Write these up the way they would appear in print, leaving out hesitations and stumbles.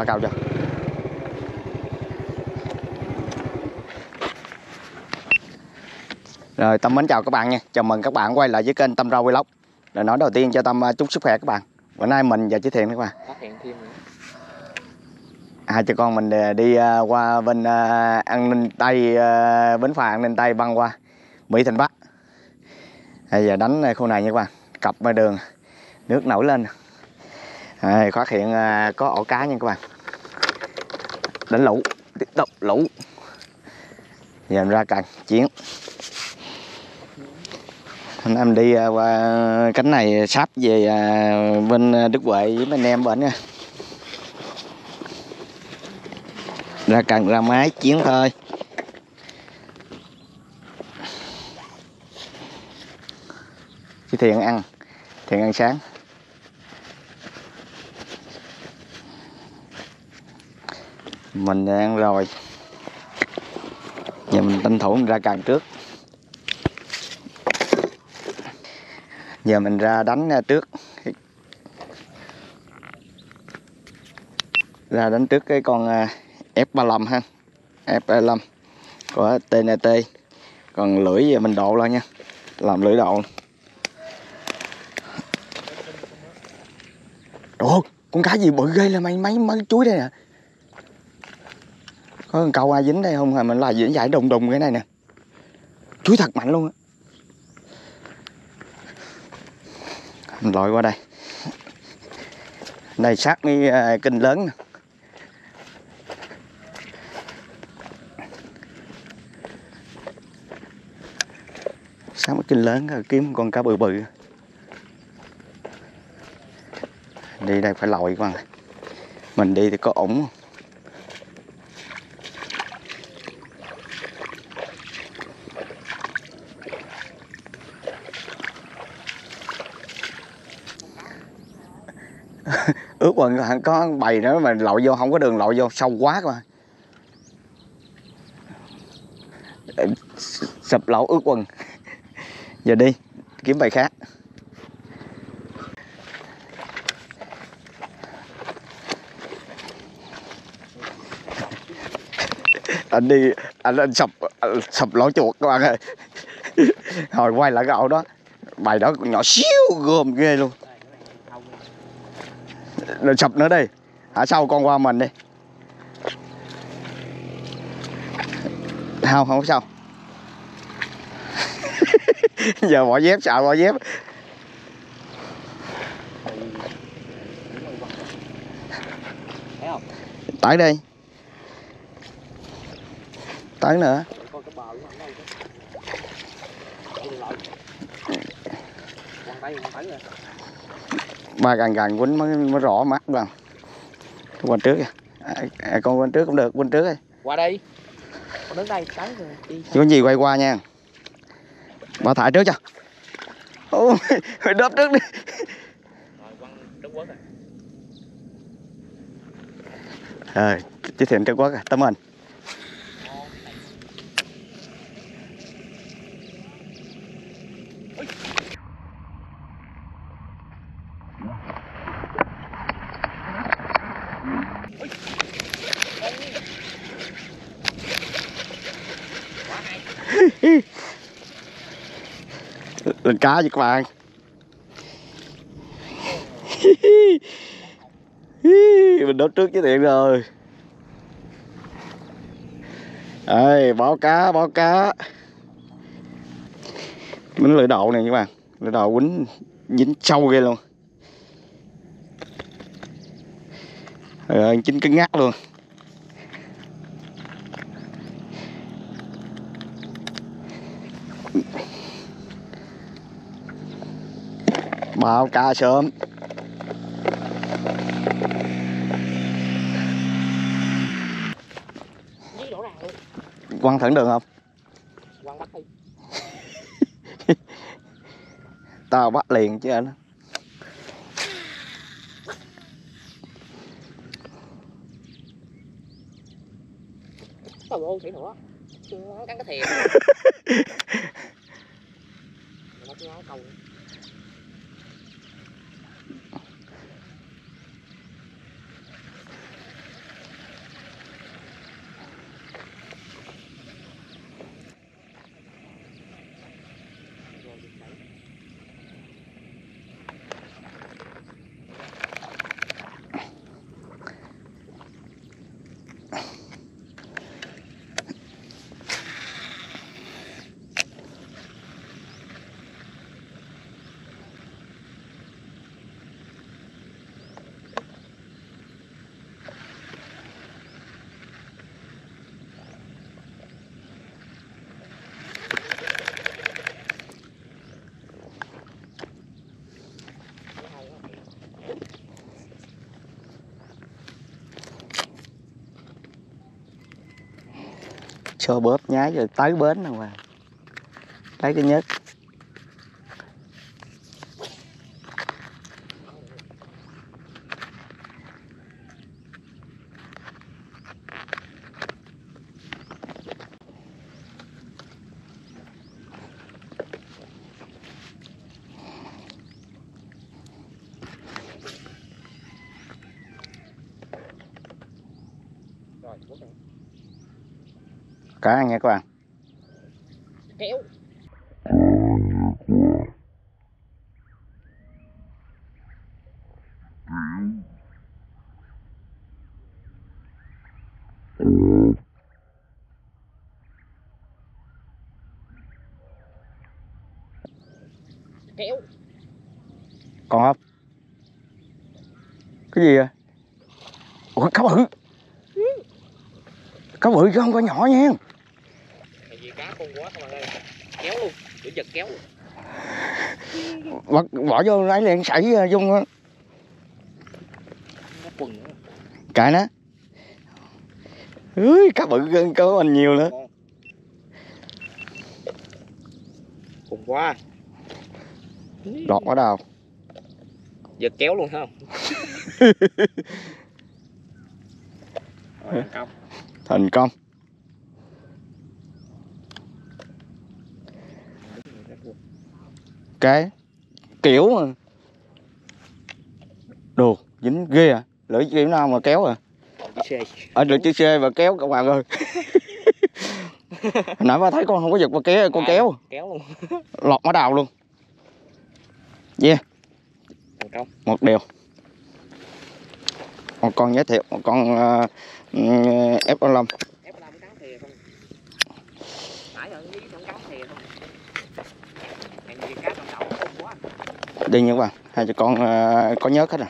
la cao cho. Rồi Tâm mến chào các bạn nha. Chào mừng các bạn quay lại với kênh Tâm Rau Vlog. Lời nói đầu tiên cho Tâm chúc sức khỏe các bạn. Bữa nay mình và chị Thiện các bạn. Phát hiện thêm nữa. Hai cha con mình đi qua bên An Ninh Tây, bến phà An Ninh Tây băng qua Mỹ Thuận Bắc. Bây giờ đánh khu này nha các bạn. Cặp ngoài đường nước nổi lên. Phát hiện có ổ cá nha các bạn. Đánh lũ, tiếp tục lũ. Giờ em ra càng chiến. Hôm nay em đi qua cánh này sắp về bên Đức Huệ với anh em bên nha. Ra càng ra máy chiến thôi. Chứ Thiện ăn sáng. Mình ăn rồi. Giờ mình tranh thủ mình ra càng trước. Giờ mình ra đánh trước. Ra đánh trước cái con F35 ha. F35 của TNT. Còn lưỡi giờ mình độ lên nha. Làm lưỡi độ. Ồ, con cá gì bự ghê là mấy chuối đây nè. Có con câu ai dính đây không hả? Mình là dính giải đùng cái này nè. Chuối thật mạnh luôn á. Mình lội qua đây. Đây sát mấy kênh lớn nè. Sát mấy kênh lớn rồi kiếm con cá bự bự. Đi đây phải lội các bạn. Mình đi thì có ổn. Ước quần có bầy nữa mà lội vô không có đường lội vô, sâu quá các bạn. Sụp lỗ ước quần. Giờ đi kiếm bầy khác. Anh đi anh sập lỗ chuột các bạn ơi. Hồi quay lại cái ổ đó, bầy đó nhỏ xíu gồm ghê luôn. Rồi sập nữa đi. Hả sau con qua mình đi. Không có sao. Giờ bỏ dép, sợ bỏ dép. Tới đi. Tới nữa. Ba gần quýnh mới rõ mắt vào. Quên trước kìa. Con quên trước cũng được, quên trước đi. Qua đây. Con đứng đây tới rồi đi. Có gì quay qua nha. Ba thải trước cho. Ôi, đớp trước đi. Rồi quăng Trung Quốc rồi. Rồi, Chí Thiện Trung Quốc rồi, tấm hình. Lên cá với các bạn. Mình đốt trước với Thiện rồi. Ê, báo cá. Mình lưỡi độ này các bạn. Lưỡi độ quýnh dính sâu ghê luôn. Rồi chín cứng ngắt luôn. Báo cá sớm. Quăng thẳng đường không? Quăng bắt đi. Tao bắt liền chứ anh. Trời ơi, thủy nữa. Nó cắn cái thìa. Nó cứ nói câu. cho bóp nhái rồi tới bến rồi. Lấy cái nhớt. Rồi, bố này. Cá nha các bạn. Kéo. Kéo. Còn không? Cái gì vậy? Ủa cá bự. Cá bự chứ không có nhỏ nha. Tại vì cá con quá các bạn ơi. Kéo luôn, để giật kéo luôn. Bỏ vô lấy liền sảy dung á. Nó quần nữa. Cãi nó. Cá bự hơn cá mình nhiều nữa. Cùng quá. Đọt ở đâu? Giật kéo luôn không? Rồi, thành công. Thành công. Cái kiểu mà đồ dính ghê à, lưỡi kiểu nào mà kéo à. Ở lưỡi chữ C và kéo các bạn ơi. Hồi nãy ba thấy con không có giật mà kéo, con kéo luôn. lọt ở đào luôn. Yeah. Thành công. Một điều. Một con giới thiệu, một con F15. F15 cá thìa không? Nãy giờ với con cá thìa không? Hàng gì cá trong đậu không quá. Đi nha các bạn, hai cho con có nhớt hết à.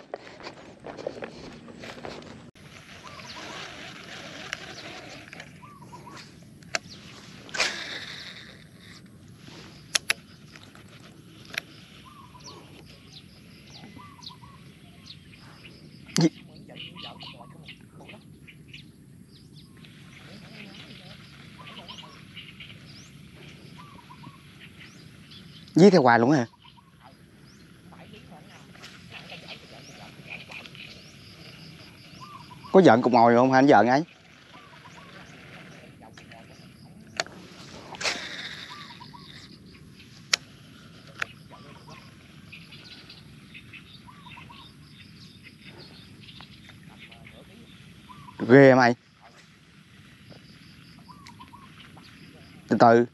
Dí theo hoài luôn hả? Có giận cục mồi không hay anh giận ấy? Ghê mày. Từ từ.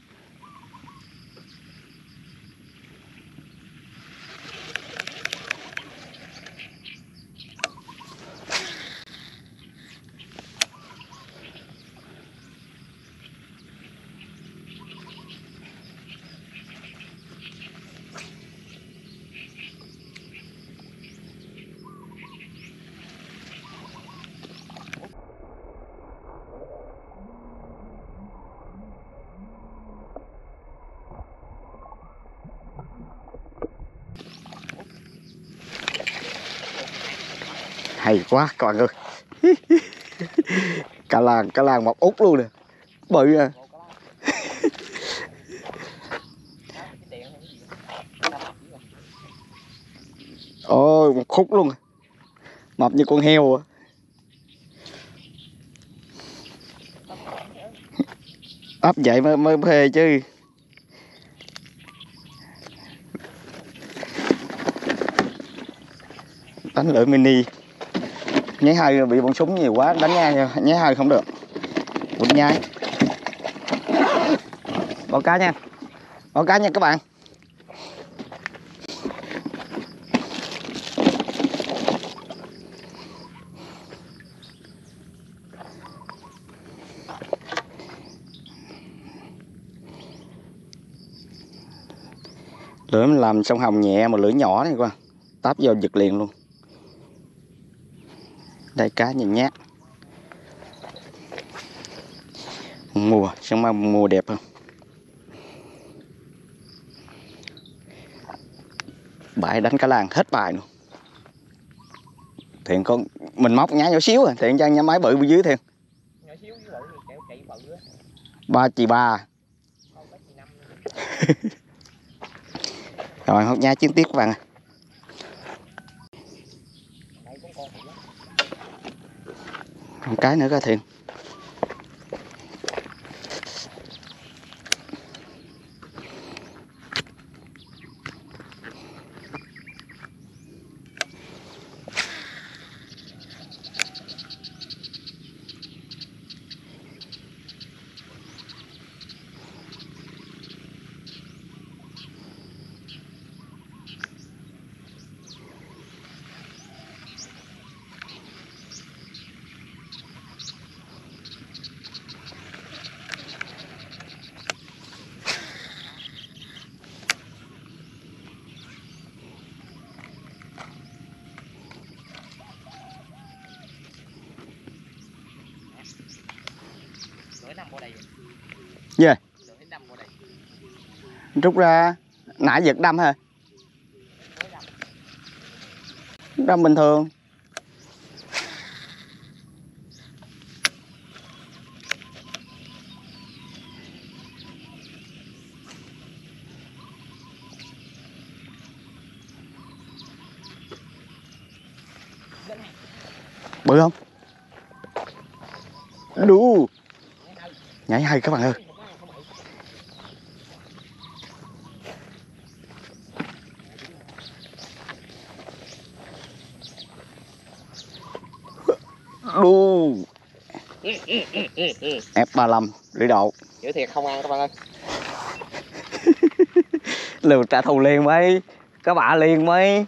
Hay quá các bạn ơi. Cá làng mọc út luôn nè. Bự à. Ôi một khúc luôn. Mập như con heo à. Ấp vậy mới phê chứ. Đánh lưỡi mini. Nháy hơi bị bông súng nhiều quá, đánh nháy hơi không được. Quýnh nhái. Bỏ cá nha. Bỏ cá nha các bạn. Lưỡi mình làm sông Hồng nhẹ mà lưỡi nhỏ này qua. Táp vô giật liền luôn. Đây cá nhìn nhát. Mùa, sông Hồng mùa đẹp không? Bãi đánh cá làng hết bài luôn. Thiện con mình móc nhá nhỏ xíu à, Thiện cho nhá máy bự bên dưới Thiện. Nhỏ xíu với bự thì chạy bự á. 3 chị 3. Rồi hốt nhá chiến tiếp các bạn. Một cái nữa coi Thiện. Gì? Rút ra nãy giật đâm hả? Đâm bình thường. Bự không? Đủ. Nhảy hay các bạn ơi. Đu. F35 lưỡi độ. Chữ thiệt không ăn các bạn ơi. Lượt trả thù liền mấy. Các bạn liền mấy.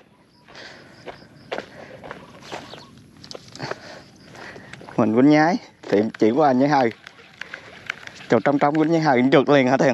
Mình quýnh nhái thì chỉ có anh nhái hơi. Trời trong quýnh nhái hơi trượt liền hả Thiền?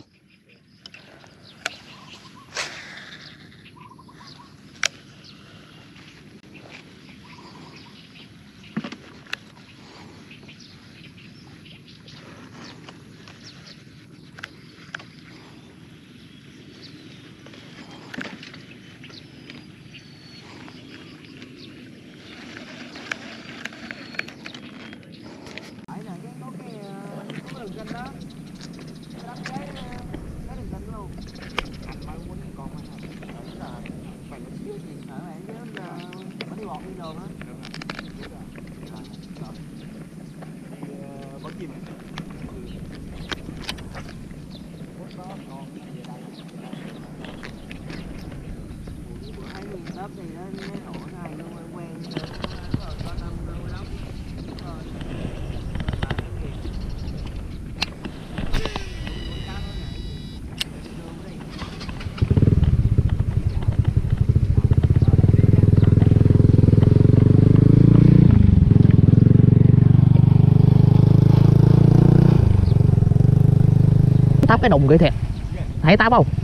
Táp cái đùng kìa thiệt. Thấy táp không?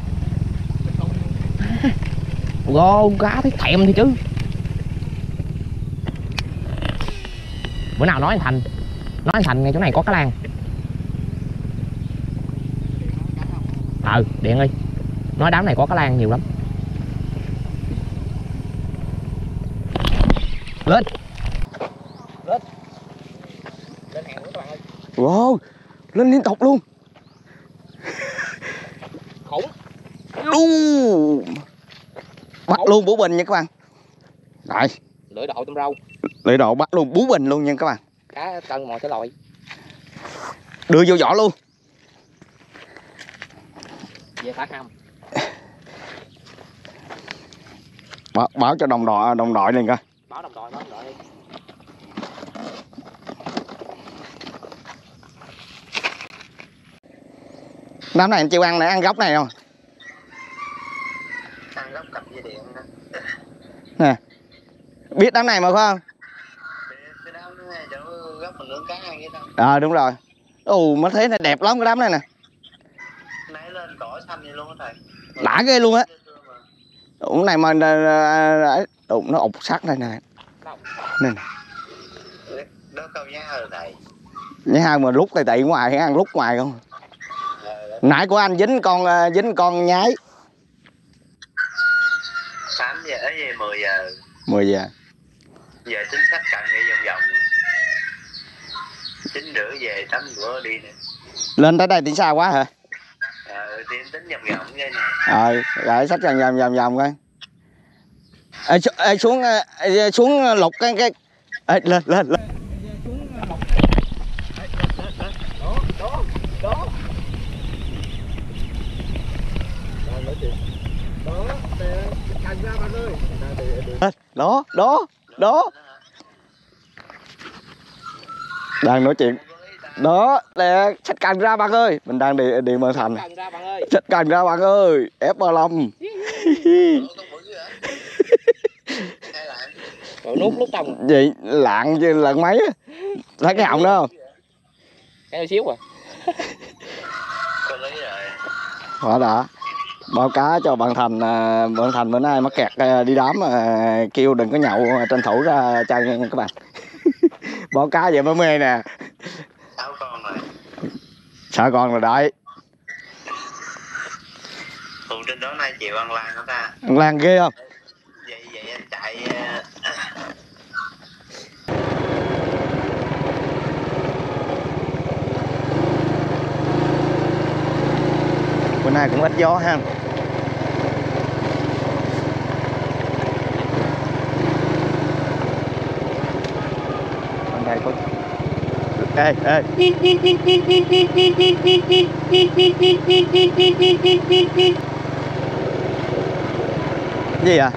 Gô cá thấy thèm thì chứ. Bữa nào nói anh Thành ngay chỗ này có cá lan. Điện ơi. Nói đám này có cá lan nhiều lắm. Lên. Lên hàng nữa các bạn ơi. Wow, lên liên tục luôn. Khủng. Đu. Bắt luôn bú bình nha các bạn. Rồi. Lưỡi độ tôm rau. Lưỡi độ bắt luôn bú bình luôn nha các bạn. Cá cân mồi thể loại. Đưa vô vỏ luôn. Về thả hầm. Báo cho đồng đội liền coi. Báo đồng đội đi. Đám này anh chịu ăn này, ăn gốc này không? Ăn gốc cặp dây điện đó. Nè. Biết đám này mà phải không? Cái đám nó ngay chỗ gốc mình nướng cá ăn vậy đâu. Đúng rồi. Mới thấy này đẹp lắm cái đám này nè. Nãy lên cỏ xanh vậy luôn á thầy. Đã ghê luôn á. Cái này mà nó ụt sắt đây nè. Nè. Đó câu nhá hơi thầy. Nhá hai mà lúc tay tị ngoài ăn lúc ngoài không. Nãy của anh dính con nhái. 8 giờ về 10 giờ. 10 giờ. Giờ chính sách cần đi vòng vòng. 9 rưỡi về tắm rửa đi nè. Lên tới đây tính xa quá hả? Tiến tính vòng vòng cái này. Rồi xách vòng coi. Xuống lục cái lên. Đó. Đang nói chuyện. Đó, nè, xách cần ra bạn ơi. Mình đang đi Mơ Thành. Xách cần ra bạn ơi. F35. Rồi nút lúc tông. Vậy lạng chứ lần mấy á. Thấy cái họng đó không? Cái xíu rồi. Có lý rồi. Đó đã. Báo cá cho bạn Thành bữa nay mắc kẹt đi đám kêu đừng có nhậu, tranh thủ ra chơi nha các bạn. Báo cá vậy mới mê nè. 6 con rồi. 6 con rồi đấy. Tụi trên đó nay chịu ăn lan hả ta? Ăn lan ghê không? Vậy anh chạy. Bữa nay cũng ít gió ha. Bên đây có. Ê. Gì à?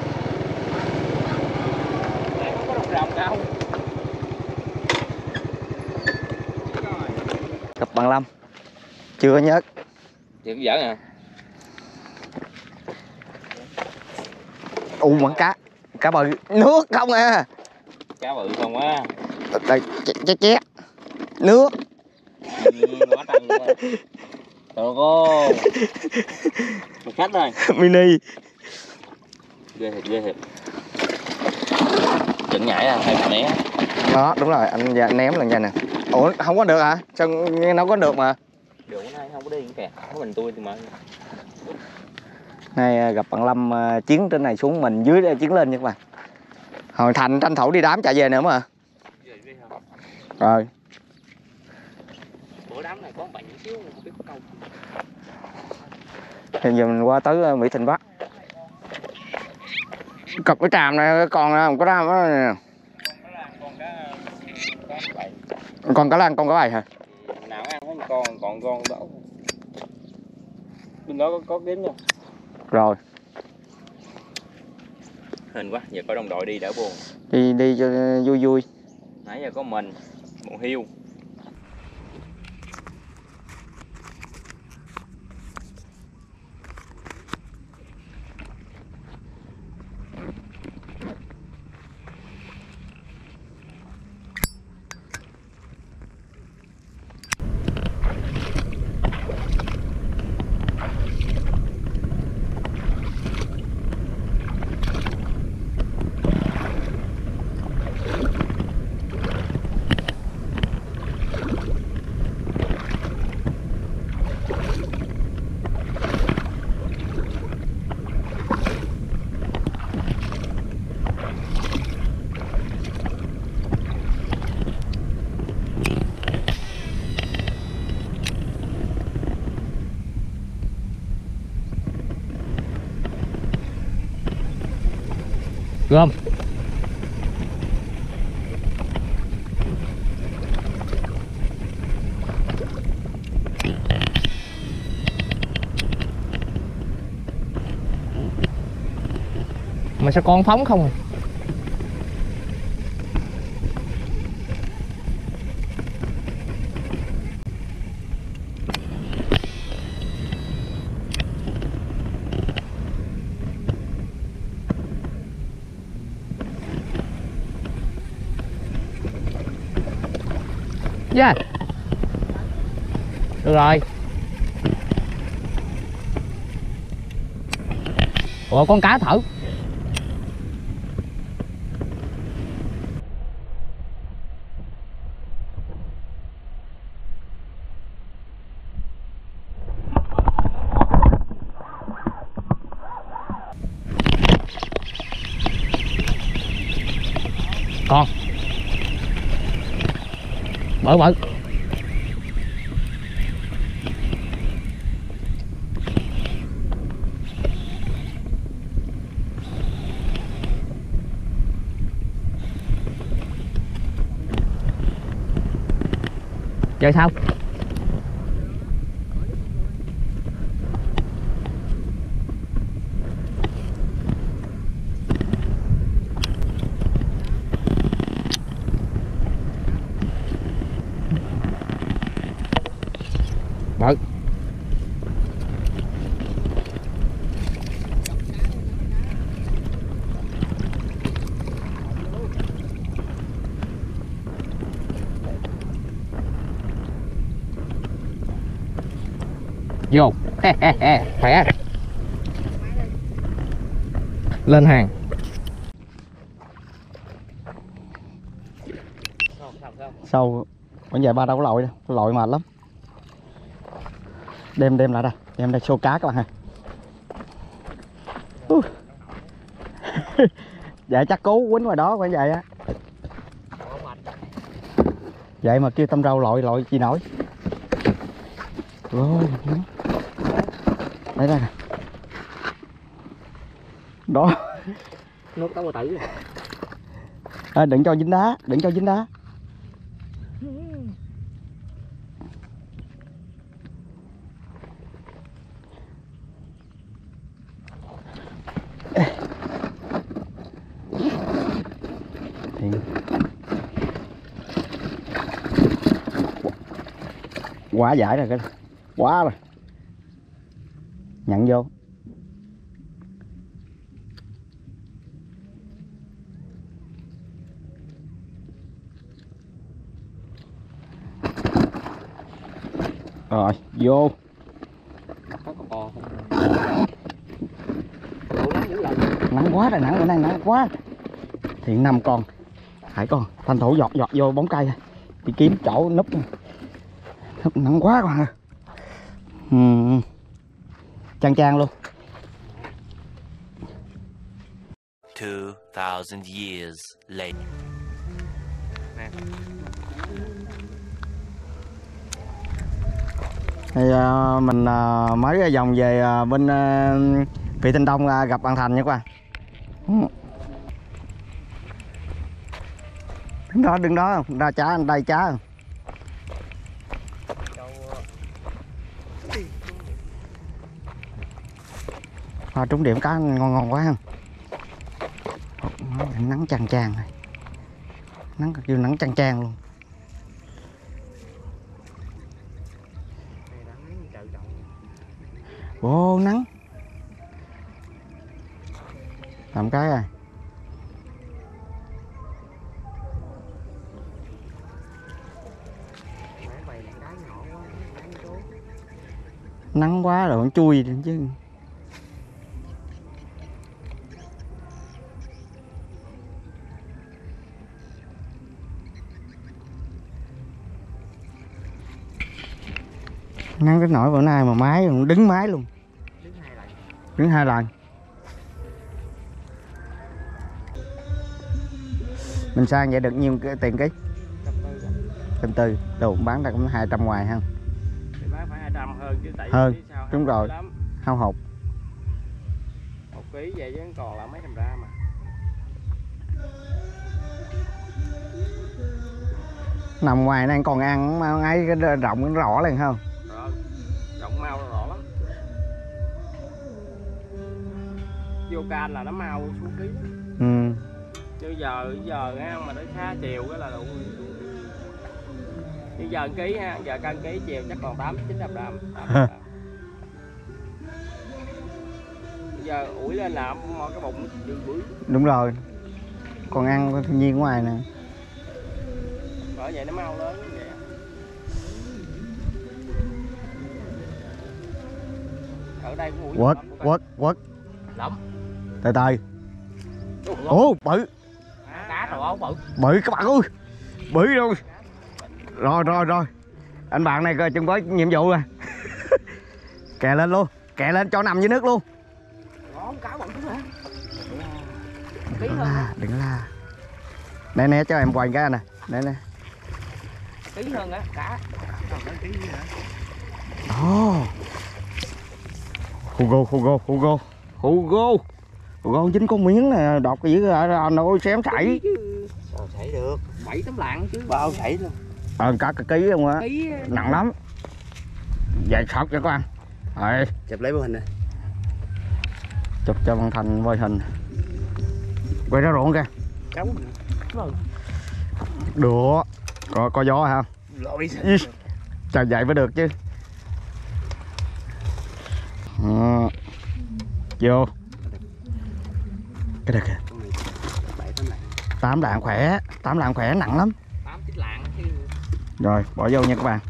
Cặp bằng Lâm. Chưa nhớ. Chuyện giỡn à? Mặn cá bự nước không à. Cá bự không á. Đây chét nước. Quá trăng luôn á. Trời ơi. Một khách thôi. Mini. Ghê thiệt. Chừng nhảy à, hay né. Đó, đúng rồi, anh ném lần nha nè. Ủa, không có được hả? Sao nghe nó có được mà. Đường bữa nay không có đi kìa, có mình tôi thì mà. Nay gặp bạn Lâm chiến trên này xuống, mình dưới chiến lên nha các bạn. Hồi Thành tranh thủ đi đám chạy về nữa mà. Rồi. Bữa đám này có bạn chút xíu không biết có câu. Hiện giờ mình qua tới Mỹ Thịnh Bắc. Cặp cái tràm này còn có đám đó nè. Còn cá lan, con cá bài hả? Nào ăn có một con đó. Bên đó có kiếm nha. Rồi. Hên quá, giờ có đồng đội đi đỡ buồn. Đi cho vui. Nãy giờ có mình, một hiêu. Gom. Mà sao con phóng không à? Dạ. Được rồi. Ủa con cá thở. Con bự Chơi sao? Bự. Vô. Khỏe. Lên hàng. Sâu vẫn dài ba đâu có lội đâu, lội mệt lắm. Đem lại đây, đem đây show cá các bạn ơi. Dạ chắc cố quýnh ngoài đó phải vậy á. Vậy mà kêu tâm rau lội chi nổi. Ôi, đây nè. Đó. Nước tao tử. Đừng cho dính đá, đừng cho dính đá. Quá giải rồi, cái quá rồi. Nhận vô. Rồi vô. Nắng quá rồi, nắng bữa nay nắng quá. Hiện 5 con. Hải con tranh thủ giọt vô bóng cây đi kiếm chỗ núp. Nắng quá các bạn ơi. Chang luôn. 2000 years later. Thì mình mới vòng về bên Vị Thanh Đông gặp bạn Thành nha các bạn. Đứng đó ra cá, đây cá. Trúng điểm cá ngon quá. Nắng chang này. Nắng kêu nắng chang luôn. Ô nắng. Làm cái à. Nắng quá rồi chui chứ. Nắng cái nổi bữa nay mà máy đứng máy luôn. Đứng 2 lần. Mình sang vậy được nhiêu tiền ký? 140. Đồ bán ra cũng 200 ngoài ha. Thì bán phải 200 hơn chứ tại hơn. Sao Đúng rồi. Hao hụt. 1 ký vậy chứ còn là mấy trăm ra mà. Nằm ngoài này còn ăn mà ngay cái rộng cái rõ liền không? Rộng mau rõ lắm. Vô can là nó mau xuống ký. Chứ giờ ha, mà tới khá chiều cái là đủ. Như giờ ký ha, giờ cân ký chiều chắc còn 800-900 gram. Giờ ủi lên là mo cái bụng đường bưởi. Đúng rồi. Còn ăn thiên nhiên ngoài nè. Bởi vậy nó mau lớn như vậy. Ở đây cũng ủi. Quất. Lắm. Từ từ. Ồ bự. Cá rồi bự. Bự các bạn ơi. Bự luôn. Rồi. Anh bạn này coi chừng có nhiệm vụ rồi. Kè lên luôn. Kè lên cho nằm dưới nước luôn. Cá bự hả? Đừng la. Nè cho em quay cái nè. Nè. Ký hơn á, cá. Hugo chính con miếng nè, đọt cái gì ở nó xém sảy. Sao sảy được? 7 tấm lạng chứ. Bao sảy luôn. Cả cái ký không á, Ký nặng lắm. Vậy sọt cho các bạn. Rồi, Chụp lấy mô hình này. chụp cho Văn Thành quay hình. Quay ra ruộng kìa. Trống. Được. Có gió hả? Lội. Trời vậy mới được chứ. Vô. Cái được kìa. 8 lạng khỏe, 8 lạng khỏe nặng lắm. 8 9 lạng chứ. Rồi, bỏ vô nha các bạn.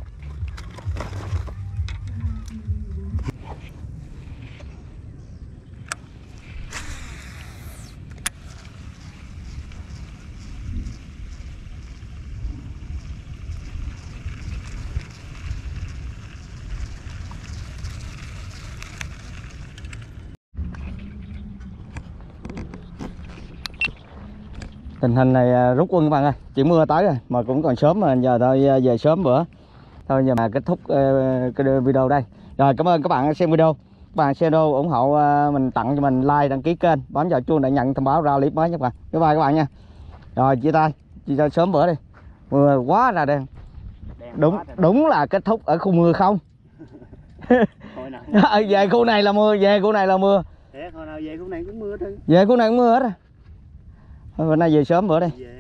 Tình hình này rút quân các bạn ơi, chỉ mưa tới rồi mà cũng còn sớm, mà giờ thôi về sớm bữa. Thôi giờ mà kết thúc cái video đây. Rồi, cảm ơn các bạn xem video. Các bạn xem video ủng hộ mình, tặng cho mình like, đăng ký kênh, bấm vào chuông để nhận thông báo ra clip mới nhé các bạn. Bye bye các bạn nha. Rồi chia tay sớm bữa đi. Mưa quá ra đây. Đúng là kết thúc ở khu mưa không. Về khu này là mưa, về khu này là mưa. Thế hồi nào về khu này cũng mưa thôi. Về khu này cũng mưa hết rồi. Thôi bữa nay về sớm bữa đi. Về